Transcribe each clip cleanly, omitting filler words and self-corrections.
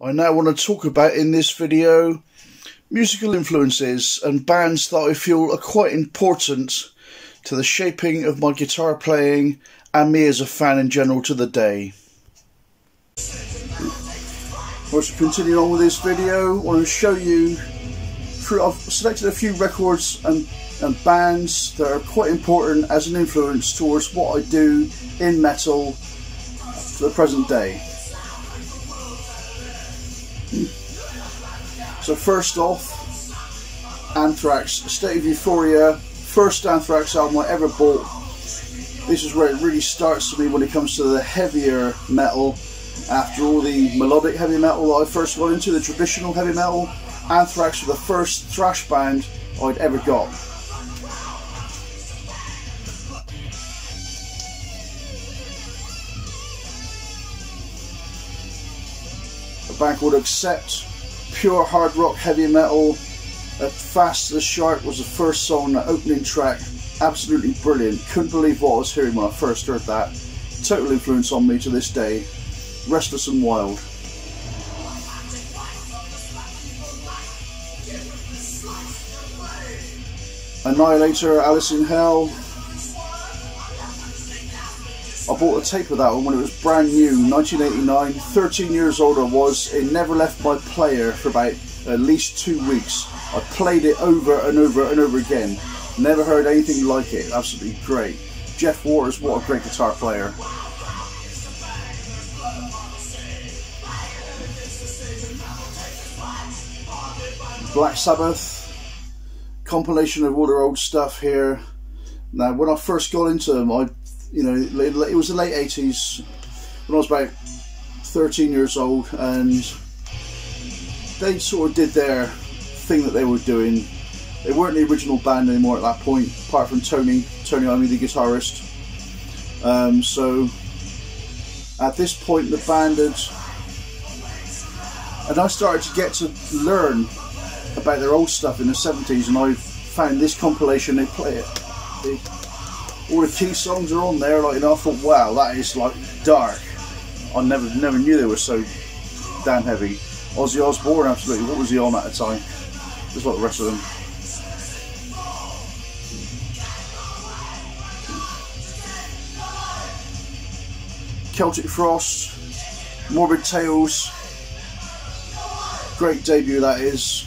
I now want to talk about in this video musical influences and bands that I feel are quite important to the shaping of my guitar playing and me as a fan in general to the day. To continue on with this video, I want to show you I've selected a few records and bands that are quite important as an influence towards what I do in metal to the present day. So first off, Anthrax, State of Euphoria, first Anthrax album I ever bought. This is where it really starts for me when it comes to the heavier metal. After all the melodic heavy metal that I first got into, the traditional heavy metal, Anthrax were the first thrash band I'd ever got. A band called Accept, pure hard rock heavy metal. Fast as a Shark was the first song, the opening track. Absolutely brilliant. Couldn't believe what I was hearing when I first heard that. Total influence on me to this day. Restless and Wild. Annihilator, Alice in Hell. I bought a tape of that one when it was brand new, 1989. 13 years old I was. It never left my player for about at least 2 weeks. I played it over and over and over again. Never heard anything like it. Absolutely great. Jeff Waters, what a great guitar player. Black Sabbath. Compilation of all their old stuff here. Now, when I first got into them, it was the late 80s, when I was about 13 years old, and they sort of did their thing that they were doing. They weren't the original band anymore at that point, apart from Tony Iommi, the guitarist. So at this point, the band had, and I started to get to learn about their old stuff in the 70s, and I found this compilation. They play it. All the key songs are on there, and I thought, wow, that is like dark. I never knew they were so damn heavy. Ozzy Osbourne, absolutely. What was he on at the time? Just like the rest of them. Celtic Frost, Morbid Tales. Great debut that is.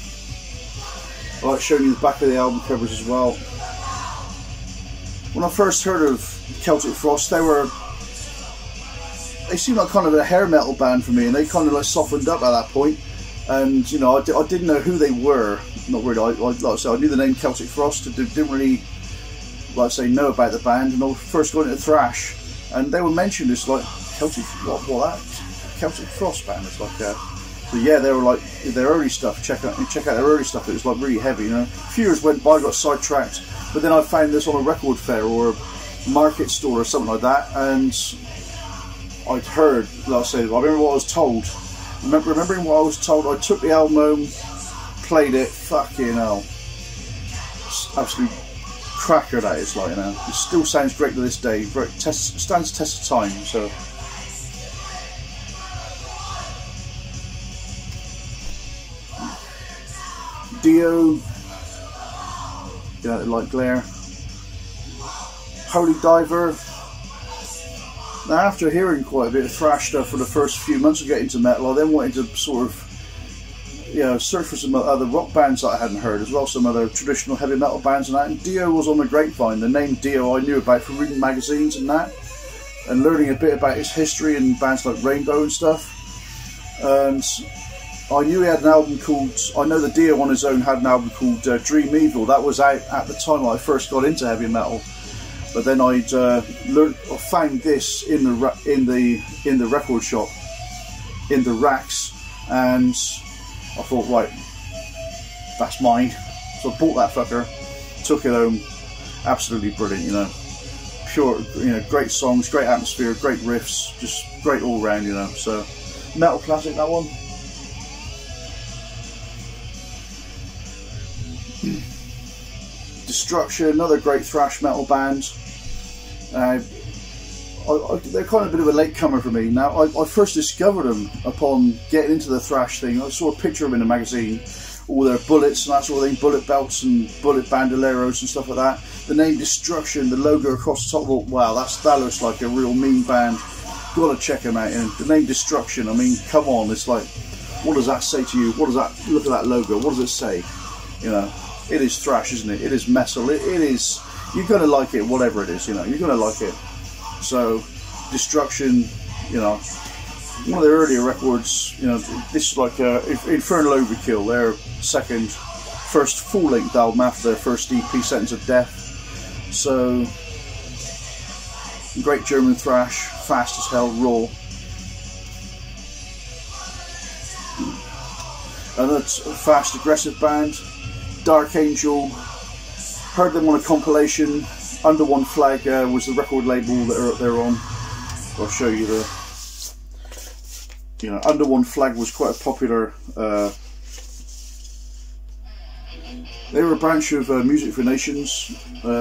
I like showing you the back of the album covers as well. When I first heard of Celtic Frost, they seemed like kind of a hair metal band for me, and they kind of like softened up at that point. And I didn't know who they were. Not really. Like I said, I knew the name Celtic Frost. Didn't really, like I say, know about the band. And I first got into thrash, and they were mentioned as like Celtic Frost band. It's like. So yeah, they were like their early stuff. Check out their early stuff. It was like really heavy. A few years went by, got sidetracked, but then I found this on a record fair or a market store or something like that, and I'd heard. Like I said, I remember what I was told. Remembering what I was told, I took the album home, played it. Fucking hell, absolute cracker that is. Like it still sounds great to this day. Stands the test of time. So. Dio, like Glare. Holy Diver. Now, after hearing quite a bit of thrash stuff for the first few months of getting into metal, I then wanted to sort of, search for some other rock bands that I hadn't heard, as well as some other traditional heavy metal bands and that. And Dio was on the grapevine. The name Dio I knew about from reading magazines and that, and learning a bit about his history and bands like Rainbow and stuff. And I knew he had an album called, I know the Dio on his own had an album called Dream Evil. That was out at the time I first got into heavy metal. But then I'd found this in the record shop, in the racks, and I thought, right, that's mine. So I bought that fucker, took it home. Absolutely brilliant, pure, great songs, great atmosphere, great riffs, just great all round, So metal classic, that one. Destruction, another great thrash metal band. they're kind of a bit of a latecomer for me. Now, I first discovered them upon getting into the thrash thing. I saw a picture of them in a magazine, all their bullets and that sort of thing, bullet belts and bullet bandoleros and stuff like that. The name Destruction, the logo across the top, well, wow, that looks like a real mean band. Gotta check them out. And the name Destruction, I mean, come on, it's like, what does that say to you? What does that, look at that logo, what does it say? You know, it is thrash, isn't it? It is metal, it is, you're gonna like it, whatever it is, you know, you're gonna like it. So, Destruction, you know, one of their earlier records, you know, this is like Infernal Overkill, their first full-length album after their first EP, Sentence of Death. So, great German thrash, fast as hell, raw. And that's a fast, aggressive band. Dark Angel, heard them on a compilation. Under One Flag was the record label that they're on. I'll show you the. You know, Under One Flag was quite a popular. They were a branch of Music for Nations.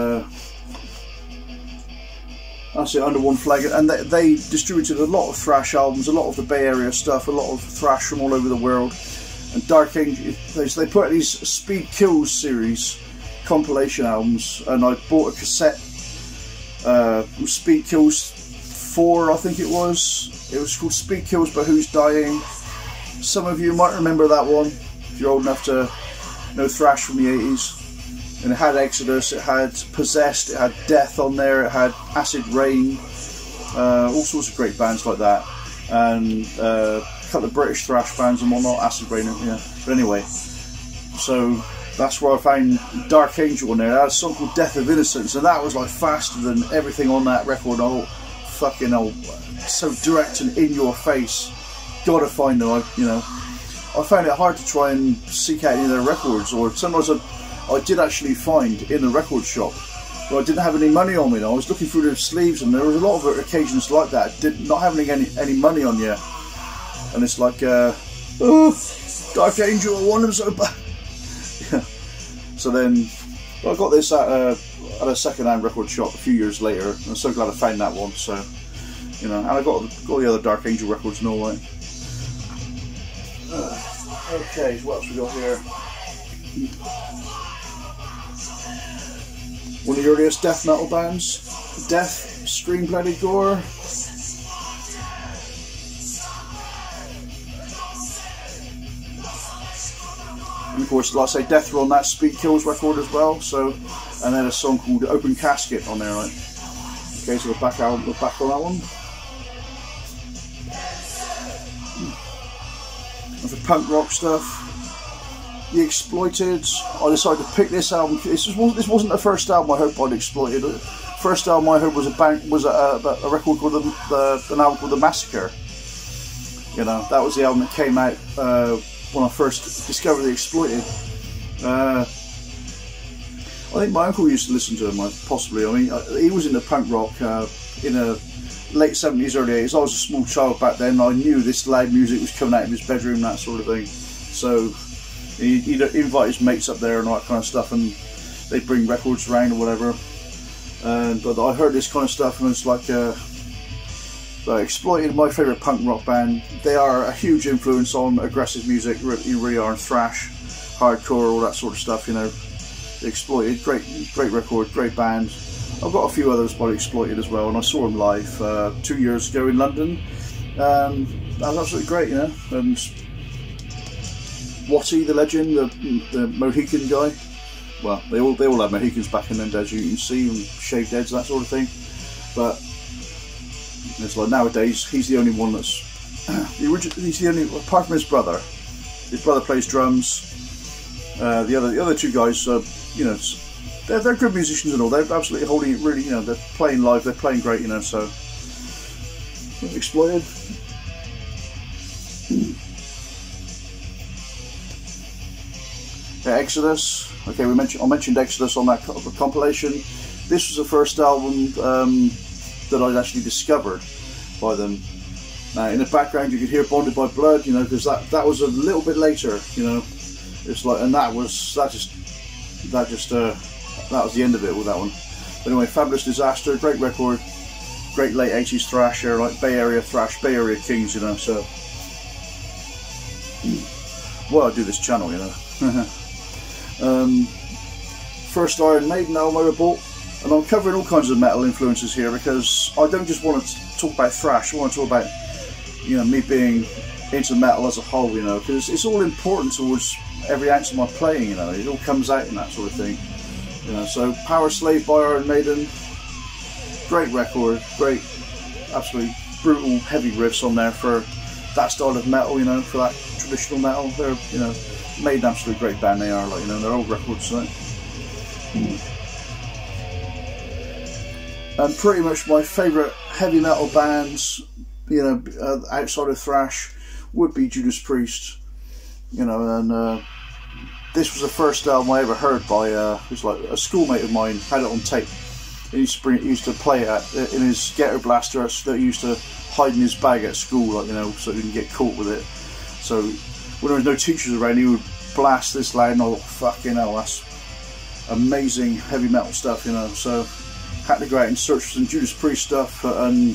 That's it, Under One Flag, and they distributed a lot of thrash albums, a lot of the Bay Area stuff, a lot of thrash from all over the world. And Dark Angel, they put out these Speed Kills series compilation albums, and I bought a cassette, Speed Kills 4, I think it was. It was called Speed Kills But Who's Dying. Some of you might remember that one, if you're old enough to know thrash from the 80s. And it had Exodus, it had Possessed, it had Death on there, it had Acid Rain, all sorts of great bands like that. And a couple of British thrash bands and whatnot, Acid Rain, yeah. But anyway, so that's where I found Dark Angel on there. That had a song called Death of Innocence, and that was like faster than everything on that record. Oh, fucking hell, so direct and in your face. Gotta find them, you know. I found it hard to try and seek out any of their records, or sometimes I did actually find in the record shop, but I didn't have any money on me. I was looking through the sleeves, and there was a lot of occasions like that, not having any money on you, and it's like, oh, Dark Angel, I want them so bad. Yeah. So then I got this at a second-hand record shop a few years later, and I'm so glad I found that one. So, you know, and I got the other Dark Angel records and all that. Okay, so what else we got here? One of the earliest death metal bands, Death, Scream Bloody Gore. And of course, like I say, Death were on that Speed Kills record as well. So, and then a song called Open Casket on there, right? Okay, so we're back on that one. And for punk rock stuff, The Exploited. I decided to pick this album. This wasn't the first album I heard by The Exploited. The first album I heard was a record called an album called The Massacre. You know, that was the album that came out when I first discovered The Exploited. I think my uncle used to listen to them, possibly. I mean, he was into punk rock in the late 70s, early 80s. I was a small child back then. I knew this loud music was coming out of his bedroom, that sort of thing. So he'd invite his mates up there and all that kind of stuff, and they'd bring records around or whatever. But I heard this kind of stuff, and it's like Exploited, my favourite punk rock band. They are a huge influence on aggressive music. You really are, and thrash, hardcore, all that sort of stuff. You know, Exploited, great record, great band. I've got a few others by Exploited as well, and I saw them live 2 years ago in London. That was absolutely great, you know. And Wattie, the legend, the Mohican guy. Well, they all had Mohicans back in them days, you can see, and shaved heads, that sort of thing. But it's like nowadays, he's the only one that's he's the only, apart from his brother. His brother plays drums. The other two guys, you know, they're good musicians and all. They're absolutely holding it really, you know. They're playing live. They're playing great, you know. So Exploited. Exodus. Okay, I mentioned Exodus on that compilation. This was the first album that I'd actually discovered by them. In the background, you could hear "Bonded by Blood," you know, because that was a little bit later, you know. It's like, and that was the end of it with that one. But anyway, Fabulous Disaster, great record, great late 80s thrasher, like Bay Area thrash, Bay Area Kings, you know. So, well, I do this channel, you know. First Iron Maiden album I ever bought, and I'm covering all kinds of metal influences here because I don't just want to talk about thrash. I want to talk about, you know, me being into metal as a whole, you know, because it's all important towards every ounce of my playing, you know. It all comes out in that sort of thing, you know. So Power Slave by Iron Maiden, great record, great, absolutely brutal, heavy riffs on there for that style of metal, you know, for that traditional metal. They're, you know, made an absolutely great band. They are, like, you know, they're old records, like. And pretty much my favourite heavy metal bands, you know, outside of thrash, would be Judas Priest, you know. And this was the first album I ever heard by, it was like a schoolmate of mine had it on tape. He used to play it in his ghetto blaster that he used to hide in his bag at school, like, you know, so he didn't get caught with it. So when there was no teachers around, he would blast this loud, and I thought, fucking hell, that's amazing heavy metal stuff, you know. So had to go out and search for some Judas Priest stuff, and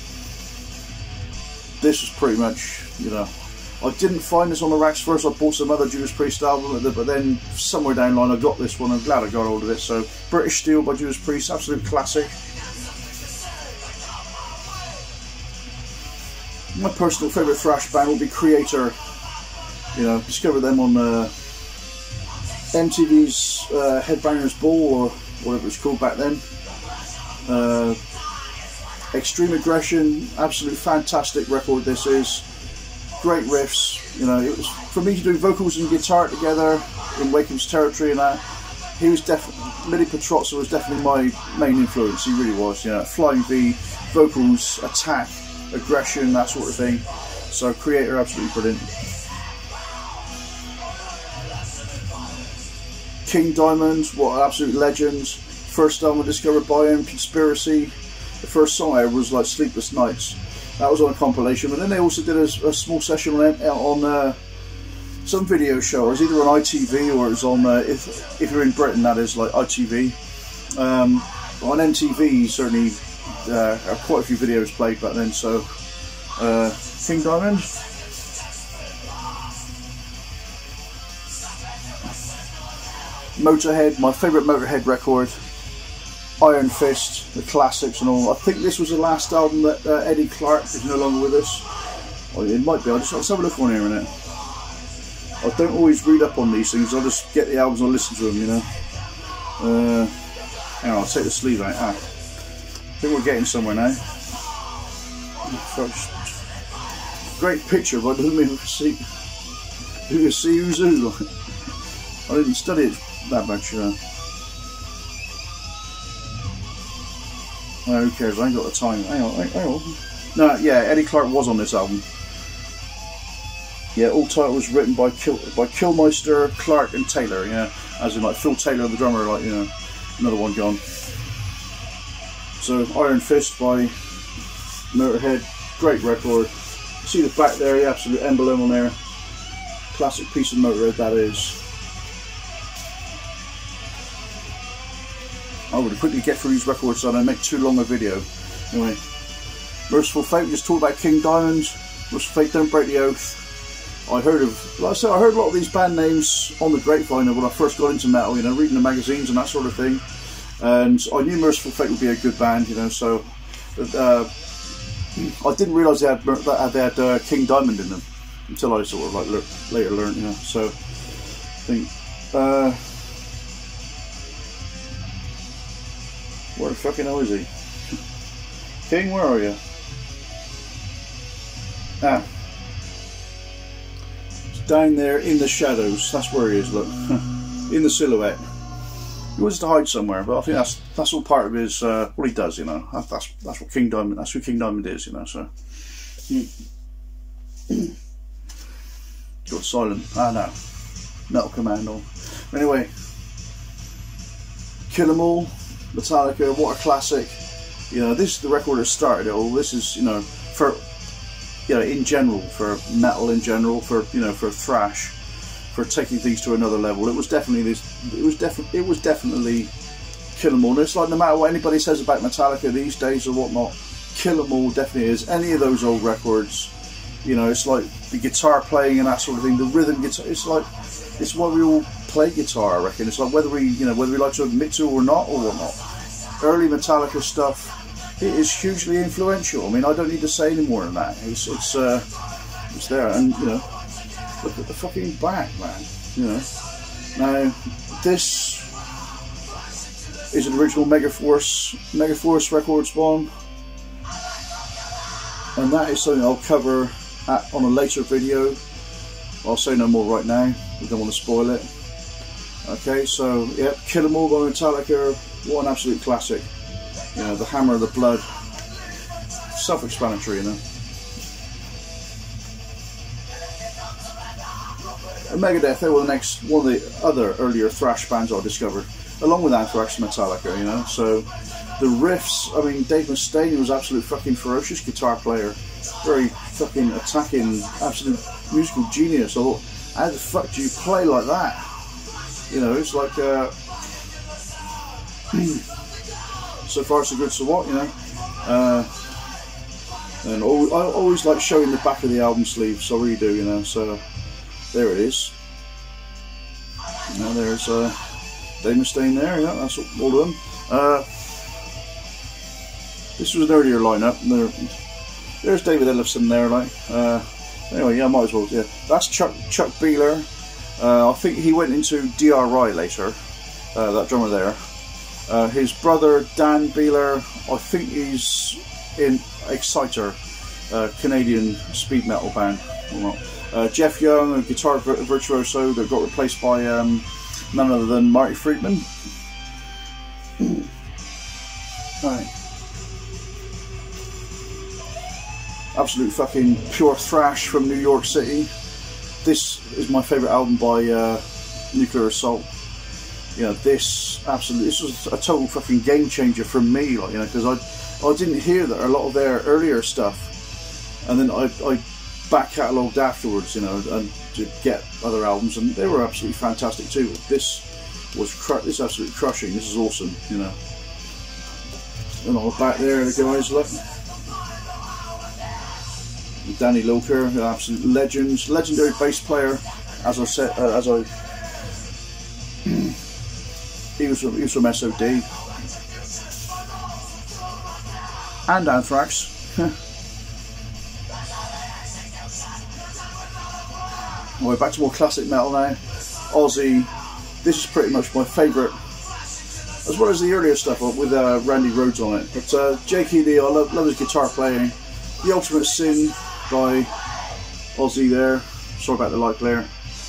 this was pretty much, you know, I didn't find this on the racks first. I bought some other Judas Priest album, but then somewhere down the line I got this one. I'm glad I got hold of it. So British Steel by Judas Priest, absolute classic. My personal favourite thrash band will be Kreator. You know, discovered them on MTV's Headbangers Ball, or whatever it's called back then. Extreme Aggression, absolute fantastic record this is. Great riffs, you know. It was for me to do vocals and guitar together in Wakem's Territory, and that. He was definitely, Mini Petrozza was definitely my main influence. He really was, you know. Flying V, vocals, attack, aggression, that sort of thing. So Kreator, absolutely brilliant. King Diamond, what an absolute legend. First album I discovered by him, Conspiracy. The first song I heard was like Sleepless Nights. That was on a compilation, but then they also did a small session on some video show. It was either on ITV or it was on, if you're in Britain, that is, like ITV. On MTV, certainly quite a few videos played back then. So King Diamond. Motorhead, my favourite Motorhead record. Iron Fist, the classics and all. I think this was the last album that Eddie Clark is no longer with us. Well, it might be. Let's have a look on here in it. I don't always read up on these things. I just get the albums and listen to them, you know. Hang on, I'll take the sleeve out. I think we're getting somewhere now. Great picture, but I don't even see who's who. I didn't study it that much, you know. Okay, I ain't got the time. Hang on. No, yeah, Eddie Clark was on this album. Yeah, all title was written by Killmeister, Clark and Taylor, yeah. As in like Phil Taylor, the drummer, like, you know, another one gone. So Iron Fist by Motorhead, great record. See the back there, the absolute emblem on there. Classic piece of Motorhead that is. I would quickly get through these records so I don't make too long a video. Anyway, Merciful Fate, we just talked about King Diamond. Merciful Fate, Don't Break the Oath. I heard of, like I said, I heard a lot of these band names on the grapevine when I first got into metal, you know, reading the magazines and that sort of thing. And I knew Merciful Fate would be a good band, you know, so I didn't realise they had King Diamond in them until I sort of like later learned, you know. So I think, where the fucking hell is he? King, where are you? Ah. It's down there in the shadows. That's where he is, look. In the silhouette. He wants to hide somewhere, but I think that's all part of his, what he does, you know. That's what King Diamond, that's who King Diamond is, you know, so. Got silent. Ah, no. Metal Commando. Anyway. Kill 'Em All. Metallica, what a classic. You know, this is the record that started it all. This is, you know, for, you know, in general, for metal in general, for, you know, for thrash, for taking things to another level. It was definitely this, it was definitely Kill 'Em All. And it's like, no matter what anybody says about Metallica these days or whatnot, Kill 'Em All definitely is. Any of those old records, you know, it's like the guitar playing and that sort of thing, the rhythm guitar, it's like, it's why we all play guitar, I reckon. It's like whether we, you know, whether we like to admit to or not or whatnot. Early Metallica stuff, it is hugely influential. I mean, I don't need to say any more than that. It's there, and you know, look at the fucking back, man. You know, now this is an original Megaforce Records one, and that is something I'll cover on a later video. I'll say no more right now. We don't want to spoil it. Okay, so yeah, Kill 'Em All by Metallica. What an absolute classic. You know, the Hammer of the Blood. Self-explanatory, you know. And Megadeth, they were one of the other earlier thrash bands I discovered, along with Anthrax and Metallica, you know. So the riffs, I mean, Dave Mustaine was absolute fucking ferocious guitar player, very fucking attacking, absolute musical genius. I thought, how the fuck do you play like that? You know, it's like so far so good, so what, you know. And I always like showing the back of the album sleeves, so I really do, you know. So there it is. Now there's Dave Mustaine there, yeah, that's all of them. This was an earlier lineup. There's David Ellefson there, like. Anyway, yeah, I might as well. Yeah, that's Chuck Beeler. I think he went into DRI later. That drummer there. His brother Dan Beeler, I think he's in Exciter, Canadian speed metal band. Jeff Young, a guitar virtuoso that got replaced by none other than Marty Friedman. Right. Absolute fucking pure thrash from New York City. This is my favourite album by Nuclear Assault. You know, this was a total fucking game changer for me, like, you know, because I didn't hear a lot of their earlier stuff, and then I back catalogued afterwards, you know, and to get other albums, and they were absolutely fantastic too. This was absolutely crushing. This is awesome, you know. And all back there, the guys, look. Danny Lilker, an absolute legendary bass player. As I said, he was from SOD and Anthrax. We're back to more classic metal now. Ozzy. This is pretty much my favourite, as well as the earlier stuff with Randy Rhoads on it. But Jake E. Lee, I love his guitar playing. The Ultimate Sin by Ozzy there. Sorry about the light glare.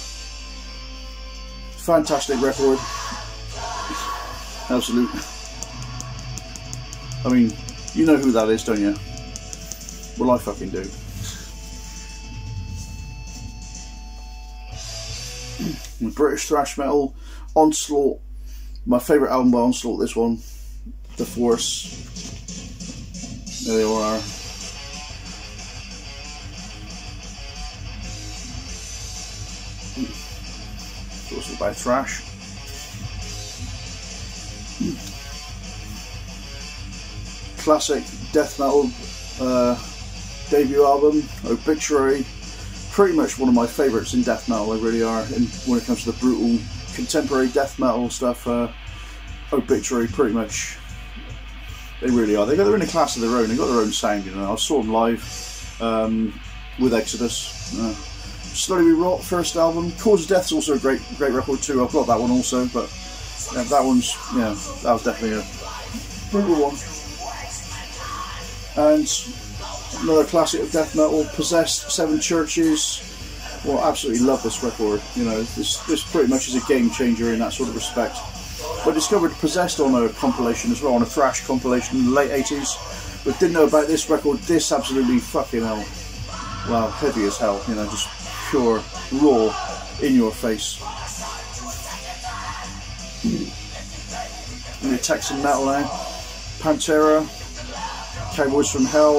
Fantastic record. Absolute. I mean, you know who that is, don't you? Well, I fucking do. British thrash metal, Onslaught. My favourite album by Onslaught, this one. The Force. There they all are. Also by thrash. Classic death metal debut album, Obituary. Pretty much one of my favourites in death metal, they really are. And when it comes to the brutal contemporary death metal stuff, Obituary, pretty much, they really are. They're in a class of their own. They've got their own sound, you know. I saw them live with Exodus. Slowly We Rot, first album. Cause of Death's also a great record too. I've got that one also, but yeah, that was definitely a brutal one. And another classic of death metal, Possessed, Seven Churches. Well, I absolutely love this record. You know, this pretty much is a game changer in that sort of respect. I discovered Possessed on a compilation as well, on a thrash compilation in the late 80s, but didn't know about this record. This absolutely fucking hell, wow, heavy as hell. You know, just pure, raw, in your face. And the Texan metal now, Pantera, Cowboys from Hell,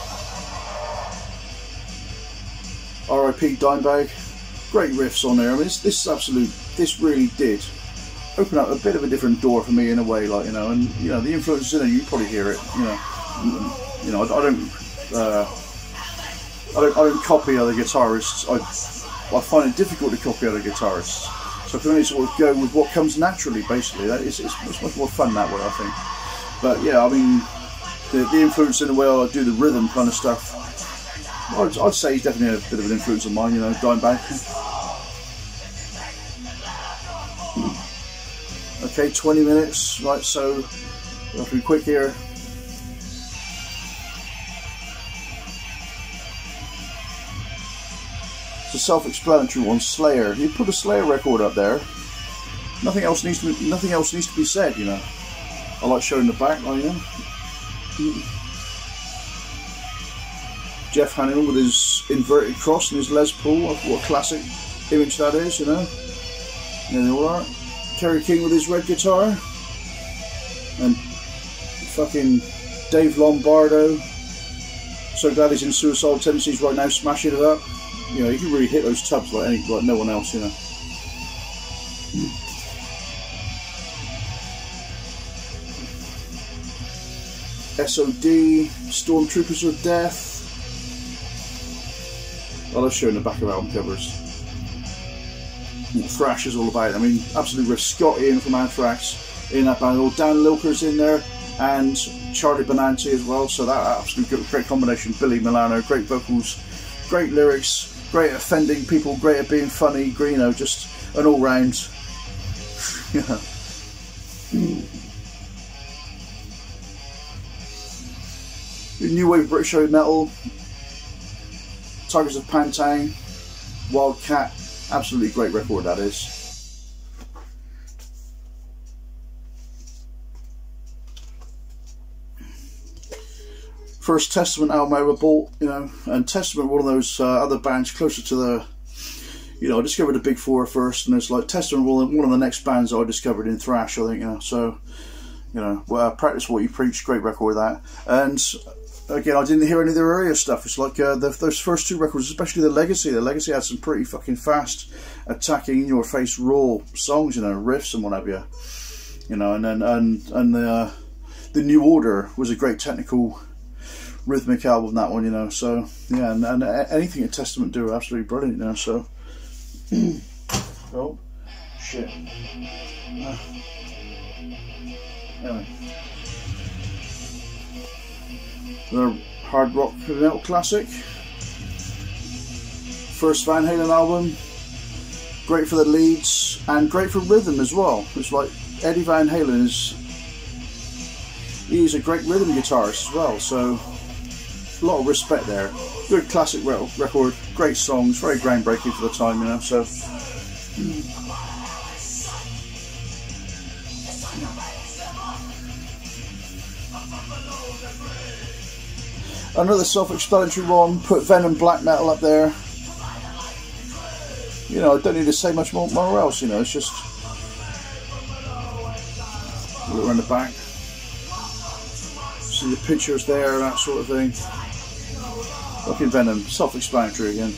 R.I.P. Dimebag. Great riffs on there. I mean, this really did open up a bit of a different door for me in a way, like, you know, and you know the influences in it. You probably hear it, you know. You know, I don't copy other guitarists. I find it difficult to copy other guitarists. So I can only sort of go with what comes naturally, basically. It's much more fun that way, I think. But yeah, I mean, the influence in the way I do the rhythm kind of stuff, I'd say he's definitely a bit of an influence of mine, you know, Dimebag. Okay, 20 minutes, right, so we have to be quick here. It's a self-explanatory one, Slayer. You put a Slayer record up there, nothing else needs to be said, you know. I like showing the back line, you know. Jeff Hanneman with his inverted cross and his Les Paul, what a classic image that is, you know. There they all are. Kerry King with his red guitar, and fucking Dave Lombardo. So glad he's in Suicidal Tendencies right now, smashing it up. You know, he can really hit those tubs like no one else, you know. SOD, Stormtroopers of Death. I love showing the back of album covers. What thrash is all about. I mean, absolutely riff. Scott Ian from Anthrax in that band. Dan Lilker's in there, and Charlie Benanti as well. So that absolutely great combination. Billy Milano, great vocals, great lyrics, great at offending people, great at being funny. You know, just an all-round. Yeah. New wave British heavy metal. Tigers of Pantang, Wildcat, absolutely great record that is. First Testament album I ever bought, you know, and Testament, one of those other bands closer to the, you know, I discovered the Big Four first, and it's like Testament, one of the next bands that I discovered in thrash, I think, you know, so, you know, Practice What You Preach, great record that, and again, I didn't hear any of their earlier stuff. It's like those first two records, especially the Legacy. The Legacy had some pretty fucking fast, attacking, in-your-face, raw songs, you know, riffs and what have you. You know, and the New Order was a great technical, rhythmic album. That one, you know. So yeah, and anything at Testament do, absolutely brilliant, you know. So, oh shit. Anyway. Their hard rock metal classic. First Van Halen album. Great for the leads and great for rhythm as well. It's like Eddie Van Halen he's a great rhythm guitarist as well, so a lot of respect there. Good classic record, great songs, very groundbreaking for the time, you know. So another self-explanatory one, put Venom black metal up there. You know, I don't need to say much more else, you know, it's just look around the back, see the pictures there and that sort of thing. Fucking Venom, self-explanatory again.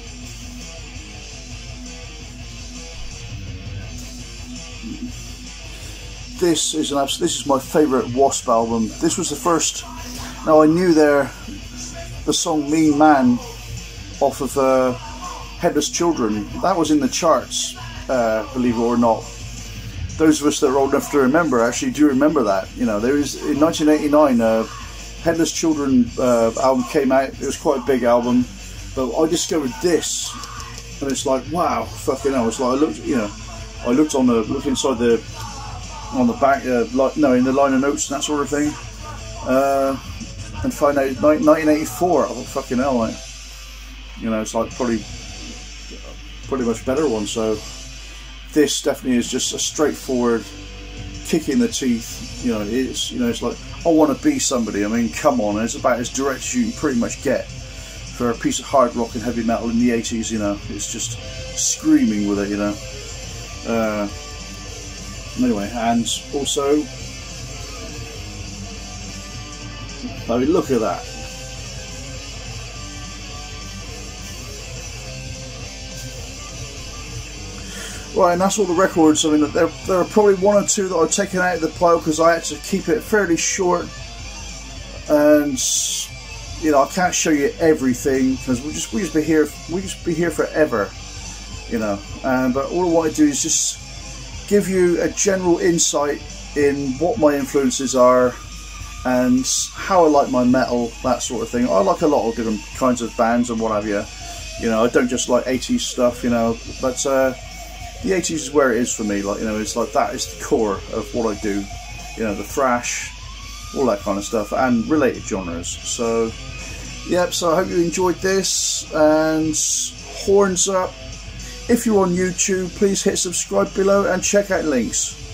This is my favourite Wasp album. This was the first. Now I knew the song Mean Man off of Headless Children. That was in the charts, believe it or not. Those of us that are old enough to remember actually do remember that. You know, there was in 1989 Headless Children album came out. It was quite a big album, but I discovered this, and it's like, wow, fucking hell! It's like I looked inside on the back, in the liner notes and that sort of thing. And find out 1984. Oh fucking hell! Like, you know, it's like probably much better one. So this definitely is just a straightforward kick in the teeth. You know, it's like I want to be somebody. I mean, come on! It's about as direct as you can pretty much get for a piece of hard rock and heavy metal in the 80s. You know, it's just screaming with it. You know. Anyway, and also. I mean, look at that. Right, and that's all the records. I mean, there are probably one or two that I've taken out of the pile because I had to keep it fairly short. and you know, I can't show you everything because we just be here forever, you know. But all I want to do is just give you a general insight in what my influences are and how I like my metal, that sort of thing. I like a lot of different kinds of bands and what have you. You know, I don't just like 80s stuff, you know, but the 80s is where it is for me. Like, you know, it's like that is the core of what I do. You know, the thrash, all that kind of stuff, and related genres. So, yep, so I hope you enjoyed this, and horns up. If you're on YouTube, please hit subscribe below and check out links.